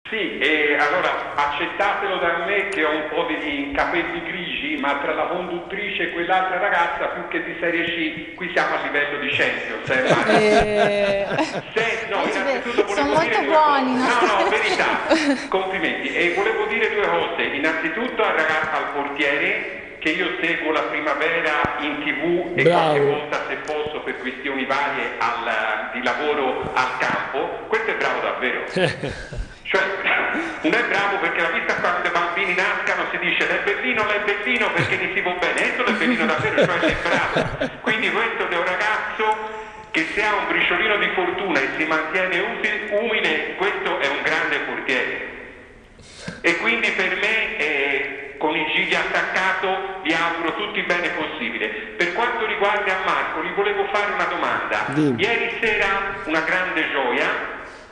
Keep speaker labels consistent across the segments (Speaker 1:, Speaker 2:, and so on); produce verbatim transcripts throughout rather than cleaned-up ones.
Speaker 1: Sì, e allora accettatelo da me che ho un po' di capelli grigi, ma tra la conduttrice e quell'altra ragazza, più che di Serie C, qui siamo a livello di Champions. Eh, ma... Se, no, innanzitutto volevo
Speaker 2: sono
Speaker 1: dire
Speaker 2: molto
Speaker 1: due
Speaker 2: buoni,
Speaker 1: cose.
Speaker 2: no?
Speaker 1: No, no, verità, complimenti. E volevo dire due cose. Innanzitutto al ragazzo, al portiere, che io seguo la Primavera in tv e
Speaker 3: Bravo.
Speaker 1: qualche volta, se posso, per questioni varie al, di lavoro al campo. Questo è bravo davvero. Cioè, non è bravo perché la vista quando i bambini nascano si dice l'è bellino, l'è bellino perché gli si può bene, e è bellino davvero, cioè sei bravo. Quindi questo è un ragazzo che se ha un briciolino di fortuna e si mantiene umile, questo è un grande portiere. E quindi per me, eh, con il Gigli attaccato, vi auguro tutti il bene possibile. Per quanto riguarda Marco, gli volevo fare una domanda.
Speaker 3: Dimmi.
Speaker 1: Ieri sera una grande gioia.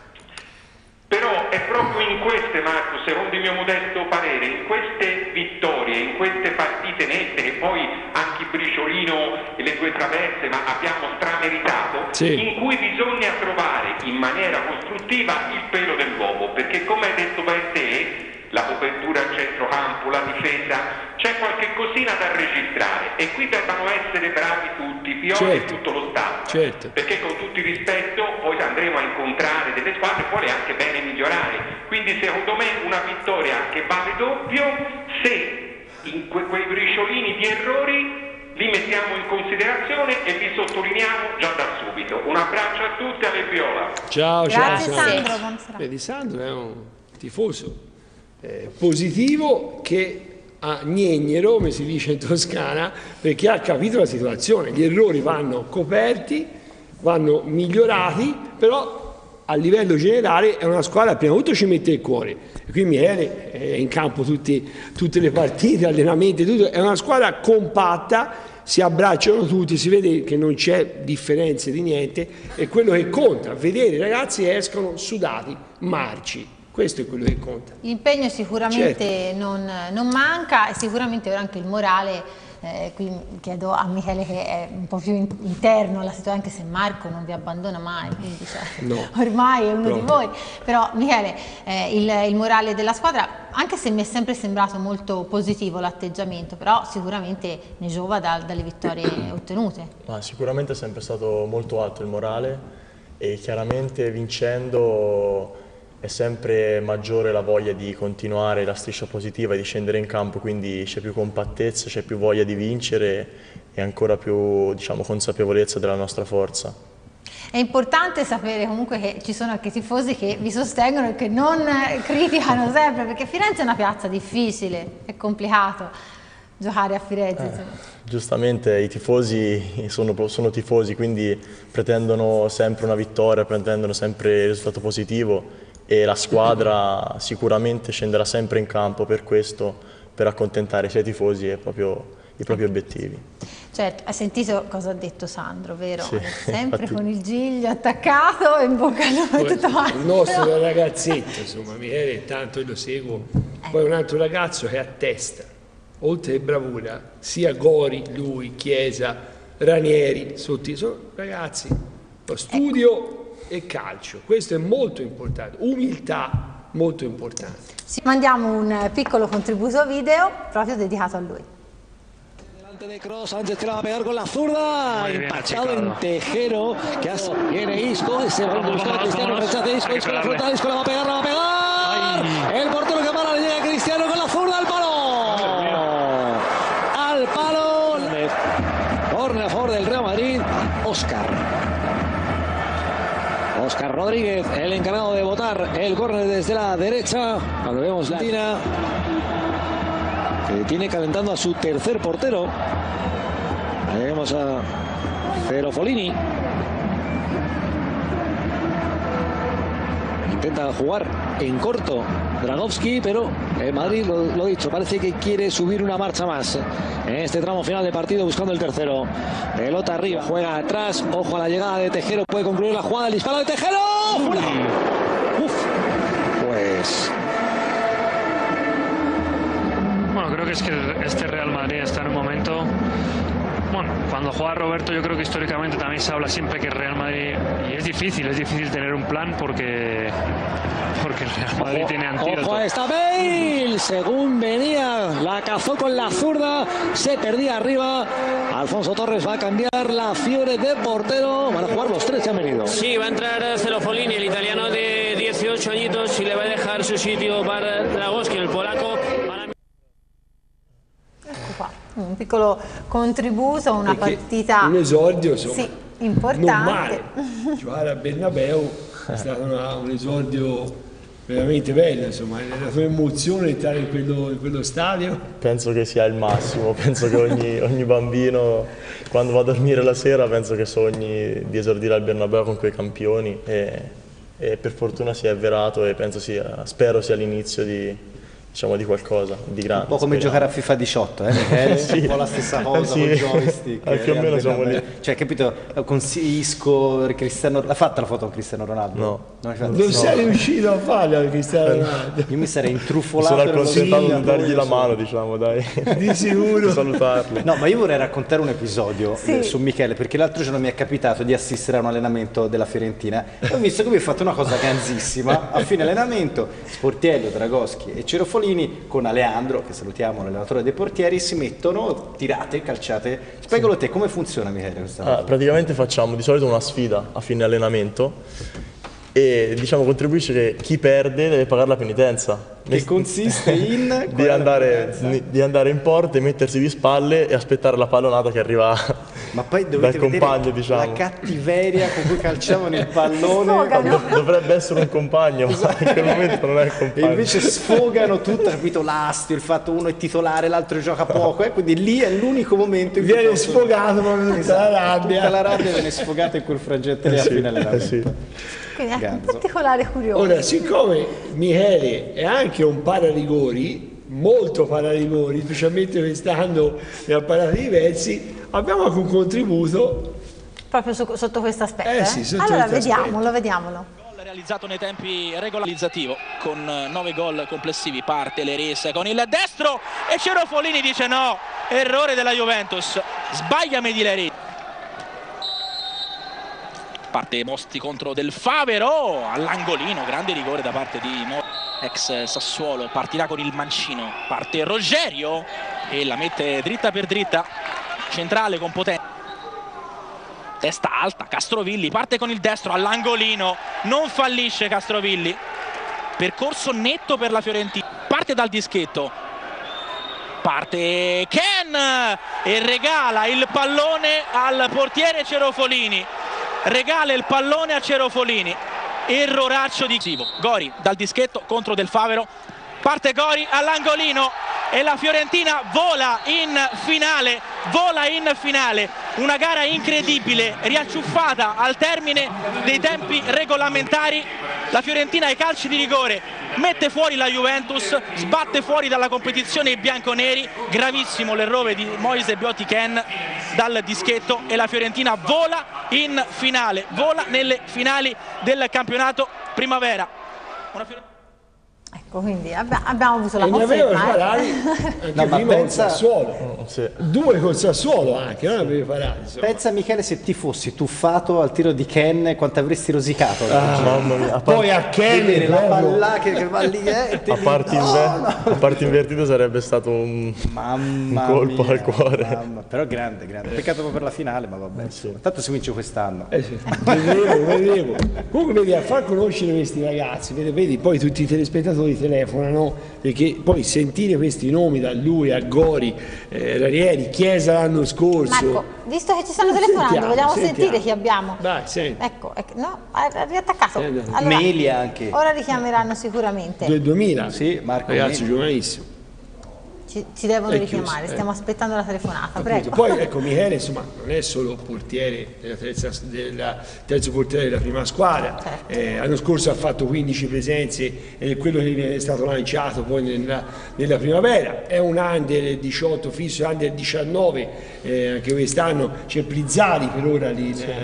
Speaker 1: Però è proprio in queste, Marco, secondo il mio modesto parere, in queste vittorie, in queste partite nette, che poi anche il briciolino e le due traverse ma abbiamo strameritato,
Speaker 3: sì.
Speaker 1: in cui bisogna trovare in maniera costruttiva il pelo dell'uomo, perché come hai detto ben te, la copertura al centrocampo, la difesa, c'è qualche cosina da registrare e qui debbano essere bravi tutti, Pioli
Speaker 3: certo.
Speaker 1: e tutto lo staff,
Speaker 3: certo.
Speaker 1: perché con tutto il rispetto poi andremo a incontrare delle squadre e poi è anche bene migliorare, quindi secondo me una vittoria che vale doppio se in que- quei briciolini di errori li mettiamo in considerazione e vi sottolineiamo già da subito. Un abbraccio a tutti, alle Viola.
Speaker 3: Ciao,
Speaker 2: Grazie
Speaker 3: ciao.
Speaker 2: Sandro, buonasera.
Speaker 3: Vedi, Sandro è un tifoso eh, positivo che a Gnegnero, come si dice in Toscana, perché ha capito la situazione. Gli errori vanno coperti, vanno migliorati, però a livello generale è una squadra che prima di tutto ci mette il cuore. E qui Michele è in campo tutti, tutte le partite, allenamenti, tutto. È una squadra compatta, si abbracciano tutti, si vede che non c'è differenze di niente, e quello che conta, vedere i ragazzi escono sudati, marci. Questo è quello che conta.
Speaker 2: L'impegno sicuramente
Speaker 3: certo.
Speaker 2: non, non manca, e sicuramente anche il morale. Eh, qui chiedo a Michele, che è un po' più interno alla situazione, anche se Marco non vi abbandona mai, quindi cioè,
Speaker 3: no,
Speaker 2: ormai è uno
Speaker 3: proprio.
Speaker 2: di voi. Però Michele, eh, il, il morale della squadra, anche se mi è sempre sembrato molto positivo l'atteggiamento, però sicuramente ne giova da, dalle vittorie ottenute.
Speaker 4: Ma sicuramente è sempre stato molto alto il morale, e chiaramente vincendo è sempre maggiore la voglia di continuare la striscia positiva e di scendere in campo, quindi c'è più compattezza, c'è più voglia di vincere e ancora più, diciamo, consapevolezza della nostra forza.
Speaker 2: È importante sapere comunque che ci sono anche tifosi che vi sostengono e che non criticano sempre, perché Firenze è una piazza difficile, è complicato giocare a Firenze.
Speaker 4: Eh, giustamente i tifosi sono, sono tifosi, quindi pretendono sempre una vittoria, pretendono sempre il risultato positivo, e la squadra sicuramente scenderà sempre in campo per questo, per accontentare sia i tifosi e proprio i propri obiettivi.
Speaker 2: Certo, hai sentito cosa ha detto Sandro, vero?
Speaker 4: Sì,
Speaker 2: sempre
Speaker 4: infatti.
Speaker 2: con il Giglio attaccato e in bocca al lupo tutto quanto.
Speaker 3: Il nostro ragazzetto, insomma, Michele, tanto io lo seguo. Poi un altro ragazzo che ha testa, oltre che bravura, sia Gori, lui, Chiesa, Ranieri, Sotti, sono ragazzi, lo studio e calcio, questo è molto importante, umiltà molto importante.
Speaker 2: Ci mandiamo un piccolo contributo video proprio dedicato a lui.
Speaker 5: Delante de Kroos, Sánchez que la va a pegar con la zurda, empachado en Tejero, que hace, viene Isco, ese balón que buscaba Cristiano, rechaza Isco, Isco la frontal, Isco la va a pegar, la va a pegar, el portero que para, le llega Cristiano con la zurda al palo, al palo, córner a favor del Real Madrid, Óscar. Óscar Rodríguez, el encargado de botar el córner desde la derecha. Cuando vemos la Argentina, que tiene calentando a su tercer portero. Ahí vemos a Ferofolini. Intenta jugar en corto Dragowski, pero el Madrid, lo, lo dicho, parece que quiere subir una marcha más en este tramo final de partido, buscando el tercero. Pelota arriba, juega atrás, ojo a la llegada de Tejero, puede concluir la jugada, el disparo de Tejero. ¡Fuera! Uf, pues...
Speaker 6: Bueno, creo que es que este Real Madrid está en un momento, bueno, cuando juega Roberto, yo creo que históricamente también se habla siempre que el Real Madrid, y es difícil, es difícil tener un plan porque, porque el Real Madrid
Speaker 5: ojo,
Speaker 6: tiene antídoto.
Speaker 5: Ojo a esta Bale, según venía, la cazó con la zurda, se perdía arriba. Alfonso Torres va a cambiar la Fiore de portero, van a jugar los tres que han venido.
Speaker 7: Sí, va a entrar Cerofolini, el italiano de dieciocho añitos, y le va a dejar su sitio para Dragoschi, el polaco.
Speaker 2: Un piccolo contributo, una
Speaker 3: Perché
Speaker 2: partita
Speaker 3: un esordio insomma,
Speaker 2: sì, importante.
Speaker 3: non male. Giocare a Bernabeu è stato una, un esordio veramente bello, insomma, la tua emozione di entrare in quello, in quello stadio?
Speaker 4: Penso che sia il massimo, penso che ogni, ogni bambino quando va a dormire la sera penso che sogni di esordire al Bernabeu con quei campioni e, e per fortuna si è avverato e penso sia, spero sia l'inizio di, diciamo, di qualcosa di grande.
Speaker 8: Un po' come
Speaker 4: speriamo.
Speaker 8: giocare a FIFA diciotto, eh, Michele?
Speaker 4: Sì.
Speaker 8: Un po' la stessa cosa
Speaker 4: Sì.
Speaker 8: con il joystick.
Speaker 4: Eh, più o meno siamo lì.
Speaker 8: Cioè, capito, con Isco, Cristiano... L'ha fatta la foto con Cristiano Ronaldo?
Speaker 4: No.
Speaker 8: Non, hai fatto?
Speaker 3: Non
Speaker 8: No.
Speaker 3: sei riuscito a farlo perché stai Ronaldo.
Speaker 8: Io mi sarei
Speaker 4: Mi
Speaker 8: intrufolato.
Speaker 4: sono
Speaker 8: nello
Speaker 4: accontentato di
Speaker 8: spogliatoio
Speaker 4: dargli la
Speaker 8: solo.
Speaker 4: mano, diciamo, dai.
Speaker 3: Di sicuro.
Speaker 4: Di salutarli.
Speaker 8: No, ma io vorrei raccontare un episodio
Speaker 2: Sì.
Speaker 8: eh, su Michele, perché l'altro giorno mi è capitato di assistere a un allenamento della Fiorentina e ho visto che lui ha fatto una cosa ganzissima. A fine allenamento, Sportiello, Dragoschi e Cerofolini con Aleandro, che salutiamo, l'allenatore dei portieri, si mettono, tirate, calciate. Spiegalo te, come funziona, Michele, questa
Speaker 4: Ah,
Speaker 8: cosa?
Speaker 4: praticamente facciamo di solito una sfida a fine allenamento e diciamo contribuisce che chi perde deve pagare la penitenza.
Speaker 8: Che consiste in... qual
Speaker 4: di
Speaker 8: è la
Speaker 4: andare,
Speaker 8: differenza?
Speaker 4: di andare in porta e mettersi di spalle e aspettare la pallonata che arriva
Speaker 8: Ma poi
Speaker 4: dal
Speaker 8: dovete
Speaker 4: compagno,
Speaker 8: vedere
Speaker 4: diciamo.
Speaker 8: la cattiveria con cui calciavano il pallone.
Speaker 2: Sfogano.
Speaker 4: Dov- dovrebbe essere un compagno, ma in quel momento non è il
Speaker 8: E
Speaker 4: compagno.
Speaker 8: invece sfogano tutto, capito, l'astio, il fatto uno è titolare, l'altro gioca poco, eh? Quindi lì è l'unico momento in cui
Speaker 3: Viene
Speaker 8: possono-
Speaker 3: sfogato proprio tutta
Speaker 8: Esatto,
Speaker 3: la rabbia.
Speaker 8: tutta la rabbia viene sfogata in quel frangente lì
Speaker 4: Eh
Speaker 8: a
Speaker 4: sì,
Speaker 8: fine
Speaker 4: eh
Speaker 8: allenamento.
Speaker 4: sì.
Speaker 2: Quindi è un
Speaker 8: Ganzo.
Speaker 2: particolare curioso.
Speaker 3: Ora, siccome Michele è anche un pararigori, molto pararigori, specialmente quest'anno ne ha parati diversi, abbiamo anche un contributo.
Speaker 2: Proprio su- sotto questo aspetto.
Speaker 3: Eh
Speaker 2: eh?
Speaker 3: sì, sotto
Speaker 2: allora
Speaker 3: questo
Speaker 2: vediamolo, vediamolo.
Speaker 9: Gol realizzato nei tempi regolarizzativo con nove gol complessivi. Parte Leris con il destro e Cerofolini dice no, errore della Juventus, sbaglia Medileri. Parte Mosti contro Del Favero all'angolino, grande rigore da parte di Mo- ex Sassuolo. Partirà con il mancino, parte Rogerio e la mette dritta per dritta, centrale con potenza. Testa alta, Castrovilli parte con il destro all'angolino, non fallisce Castrovilli, percorso netto per la Fiorentina, parte dal dischetto, parte Ken e regala il pallone al portiere Cerofolini, regala il pallone a Cerofolini, erroraccio di Gori dal dischetto contro Del Favero, parte Gori all'angolino e la Fiorentina vola in finale, vola in finale, una gara incredibile, riacciuffata al termine dei tempi regolamentari. La Fiorentina ai calci di rigore mette fuori la Juventus, sbatte fuori dalla competizione i bianconeri, gravissimo l'errore di Moise Biotti Ken dal dischetto e la Fiorentina vola in finale, vola nelle finali del campionato primavera. Una Fiorentina...
Speaker 2: Ecco, quindi abbi- abbiamo avuto la
Speaker 3: E ne aveva
Speaker 2: conferma.
Speaker 3: parati
Speaker 2: eh.
Speaker 3: anche
Speaker 8: No, ma
Speaker 3: prima
Speaker 8: pensa-
Speaker 3: col Sassuolo.
Speaker 4: Sì.
Speaker 3: Due col Sassuolo anche, non avevi parati. insomma.
Speaker 8: Pensa, Michele, se ti fossi tuffato al tiro di Ken, quanto avresti rosicato.
Speaker 4: Ah, mamma mia, a, par-
Speaker 3: Poi a Ken
Speaker 8: Vedere la
Speaker 3: proprio-
Speaker 8: palla che, che va lì eh, e te
Speaker 4: a
Speaker 8: lì-
Speaker 4: parti,
Speaker 8: no,
Speaker 4: inver-
Speaker 8: no.
Speaker 4: a parti invertite sarebbe stato un,
Speaker 8: Mamma
Speaker 4: un colpo
Speaker 8: mia,
Speaker 4: al cuore.
Speaker 8: mamma. Però grande, grande. Peccato proprio per la finale, ma vabbè. insomma. Tanto si vince quest'anno.
Speaker 3: Eh sì, vedevo, vedevo. Comunque vedi, a far conoscere questi ragazzi, vedi, vedi, poi tutti i telespettatori telefonano, perché poi sentire questi nomi da lui a Gori, eh, Ranieri, Chiesa l'anno scorso.
Speaker 2: Marco, visto che ci stanno telefonando,
Speaker 3: Sentiamo,
Speaker 2: vogliamo
Speaker 3: sentiamo.
Speaker 2: sentire chi abbiamo?
Speaker 3: Dai, senti.
Speaker 2: Ecco, ecco, no, è riattaccato.
Speaker 3: Eh, no.
Speaker 2: Allora,
Speaker 8: Meli anche.
Speaker 2: ora richiameranno sicuramente.
Speaker 3: Del duemila,
Speaker 8: Sì, Marco
Speaker 3: ragazzi
Speaker 8: Meli.
Speaker 3: giovanissimo.
Speaker 2: Ci, ci devono
Speaker 3: È
Speaker 2: richiamare,
Speaker 3: chiuso, eh.
Speaker 2: stiamo aspettando la telefonata,
Speaker 3: Appunto.
Speaker 2: prego.
Speaker 3: Poi ecco, Michele insomma non è solo portiere della terza, della terzo portiere della prima squadra.
Speaker 2: Certo.
Speaker 3: Eh, l'anno scorso ha fatto quindici presenze ed è quello che viene- è stato lanciato poi nella, nella primavera. È un under diciotto fisso, under diciannove, eh, anche quest'anno c'è Plizzari per ora lì, eh,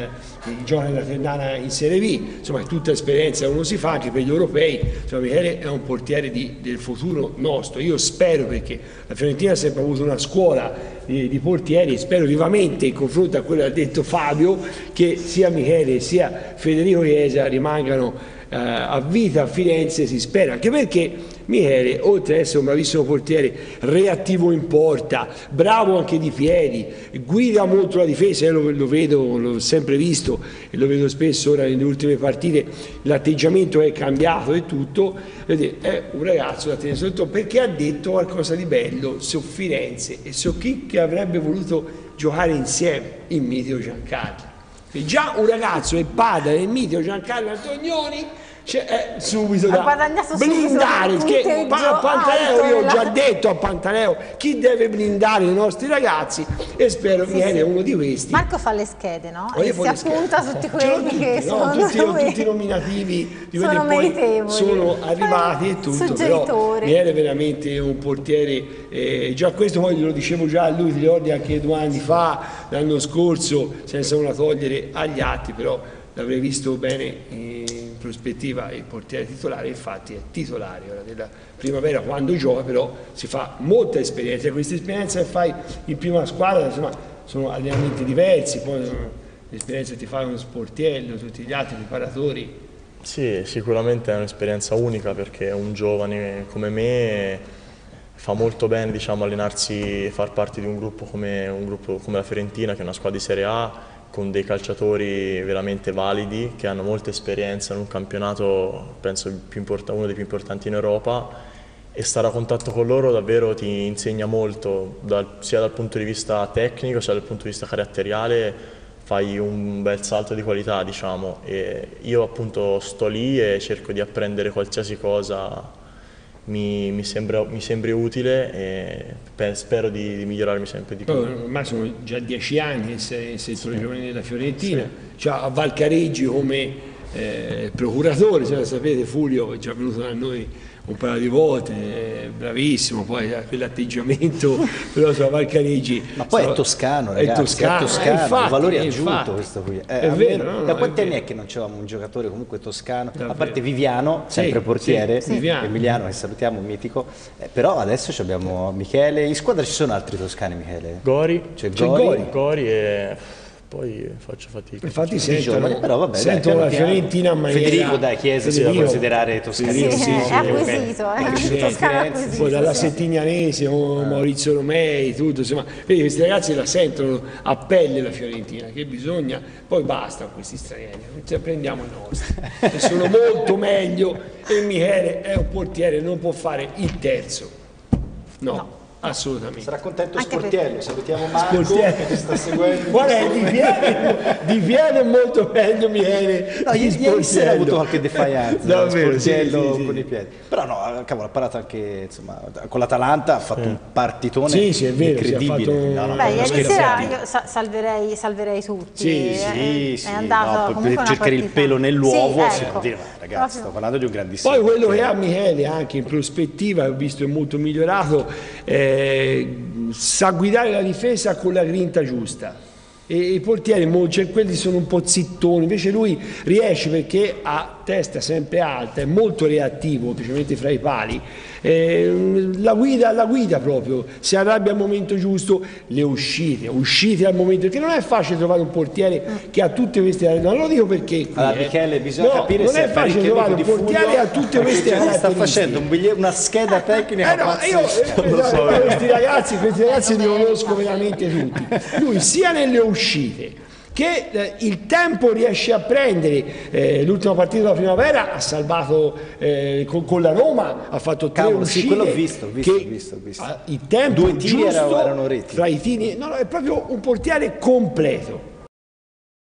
Speaker 3: gioca nella Ternana in Serie B, insomma è tutta esperienza che uno si fa anche per gli europei. Insomma, Michele è un portiere di, del futuro nostro, io spero, perché la Fiorentina ha sempre avuto una scuola di, di portieri, spero vivamente, in confronto a quello che ha detto Fabio, che sia Michele sia Federico Chiesa rimangano eh, a vita a Firenze, si spera, anche perché Michele, oltre ad essere un bravissimo portiere, reattivo in porta, bravo anche di piedi, guida molto la difesa, io lo, lo vedo, l'ho sempre visto e lo vedo spesso ora nelle ultime partite, l'atteggiamento è cambiato e tutto, è un ragazzo da tenere sotto, perché ha detto qualcosa di bello su Firenze e su chi che avrebbe voluto giocare insieme, il mitico Giancarlo. E già un ragazzo è padre del mitico Giancarlo Antonioni, cioè, eh, subito da blindare, che pa Pantaleo, io ho già detto a Pantaleo chi deve blindare i nostri ragazzi, e spero sì, Michele sì. è uno di questi.
Speaker 2: Marco fa le schede, no?
Speaker 3: E
Speaker 2: si appunta su tutti quelli tutti, che
Speaker 3: no,
Speaker 2: sono
Speaker 3: tutti, tutti i nominativi di
Speaker 2: sono
Speaker 3: poi sono arrivati e tutto, però Michele è veramente un portiere, eh, già questo poi lo dicevo già a lui, ti ricordi anche due anni fa, l'anno scorso, senza una togliere agli atti, però l'avrei visto bene in prospettiva il portiere titolare, infatti è titolare ora della Primavera quando gioca, però si fa molta esperienza, questa esperienza che fai in prima squadra, insomma, sono allenamenti diversi, poi l'esperienza ti fa uno Sportiello, tutti gli altri preparatori.
Speaker 4: Sì, sicuramente è un'esperienza unica, perché un giovane come me fa molto bene, diciamo, allenarsi, far parte di un gruppo come, un gruppo come la Fiorentina, che è una squadra di Serie A, con dei calciatori veramente validi, che hanno molta esperienza in un campionato, penso più uno dei più importanti in Europa, e stare a contatto con loro davvero ti insegna molto, dal, sia dal punto di vista tecnico sia dal punto di vista caratteriale, fai un bel salto di qualità, diciamo, e io appunto sto lì e cerco di apprendere qualsiasi cosa Mi, mi, sembra, mi sembri utile e per, spero di, di migliorarmi sempre di più.
Speaker 3: Ormai sono già dieci anni che sei settore giovanile della Fiorentina, sì. Cioè, a Valcareggi come eh, procuratore, cioè, sapete Fulvio è già venuto da noi un paio di volte, è bravissimo, poi ha quell'atteggiamento, però sulla Valcareggi...
Speaker 8: Ma poi so, è toscano, ragazzi, è toscano, è toscano, eh, infatti, valore aggiunto infatti, questo qui. Eh,
Speaker 3: è vero, no,
Speaker 8: da
Speaker 3: no,
Speaker 8: quanti
Speaker 3: è
Speaker 8: anni è che non c'avevamo un giocatore comunque toscano,
Speaker 3: davvero.
Speaker 8: A parte Viviano, sempre
Speaker 3: sì,
Speaker 8: portiere,
Speaker 3: sì, sì.
Speaker 8: Emiliano che salutiamo, mitico, eh, però adesso abbiamo Michele, in squadra ci sono altri toscani, Michele?
Speaker 4: Gori,
Speaker 8: c'è
Speaker 3: Gori.
Speaker 8: Gori.
Speaker 4: Gori e... poi faccio fatica.
Speaker 3: Infatti sentono,
Speaker 8: però vabbè,
Speaker 3: sentono
Speaker 8: dai,
Speaker 3: la Fiorentina a maniera...
Speaker 8: Federico da Chiesa si può considerare toscano.
Speaker 2: Sì, sì, è acquisito, eh.
Speaker 3: Poi dalla Settignanese, oh, Maurizio Romei, tutto, insomma, vedi questi ragazzi la sentono a pelle la Fiorentina, che bisogna, poi basta questi stranieri, cioè, prendiamo i nostri, che sono molto meglio, e Michele è un portiere, non può fare il terzo, no. no. Assolutamente.
Speaker 8: Sarà contento
Speaker 2: Anche
Speaker 8: Sportiello,
Speaker 2: per...
Speaker 8: salutiamo Marco
Speaker 3: Sportiello.
Speaker 8: che sta seguendo.
Speaker 3: Guarda, di Viene, di Viene molto meglio Michele.
Speaker 8: No, ieri sera ha avuto qualche defiance,
Speaker 3: davvero,
Speaker 8: Sportiello
Speaker 3: sì, sì,
Speaker 8: con
Speaker 3: sì.
Speaker 8: i piedi. Però no, cavolo, ha parato anche, insomma, con l'Atalanta ha fatto eh. un partitone
Speaker 3: sì, sì, è vero,
Speaker 8: incredibile.
Speaker 3: Sì, ha fatto un...
Speaker 2: no, no, Beh, ieri sera io salverei, salverei tutti.
Speaker 3: Sì,
Speaker 8: sì,
Speaker 2: è,
Speaker 8: sì,
Speaker 2: è andato
Speaker 8: no, per cercare il pelo nell'uovo, sì, ecco. Dire, ragazzi, proprio. Sto parlando di un grandissimo.
Speaker 3: Poi quello che ha Michele anche in prospettiva, ho visto è molto migliorato, eh, sa guidare la difesa con la grinta giusta, e i portieri, cioè, quelli sono un po' zittoni, invece lui riesce, perché ha testa sempre alta, è molto reattivo, specialmente fra i pali, eh, la guida la guida proprio, si arrabbia al momento giusto, le uscite, uscite al momento, perché non è facile trovare un portiere che ha tutte queste, non lo dico perché qui,
Speaker 8: allora,
Speaker 3: eh.
Speaker 8: Michele, bisogna
Speaker 3: no,
Speaker 8: capire
Speaker 3: non
Speaker 8: se
Speaker 3: è facile trovare un portiere che ha tutte queste
Speaker 8: cioè, sta facendo un biglietto, una scheda tecnica,
Speaker 3: eh no, io, non lo so, questi ragazzi questi ragazzi li conosco veramente tutti, lui sia nelle uscite che eh, il tempo riesce a prendere, eh, l'ultima partita della Primavera ha salvato eh, con, con la Roma, ha fatto tre
Speaker 8: Cavolo,
Speaker 3: uscite,
Speaker 8: sì, quello ho visto, ho visto,
Speaker 3: che
Speaker 8: ho visto, ho visto.
Speaker 3: il tempo
Speaker 8: due tiri
Speaker 3: giusto
Speaker 8: erano reti,
Speaker 3: tra i tiri, no, no, è proprio un portiere completo.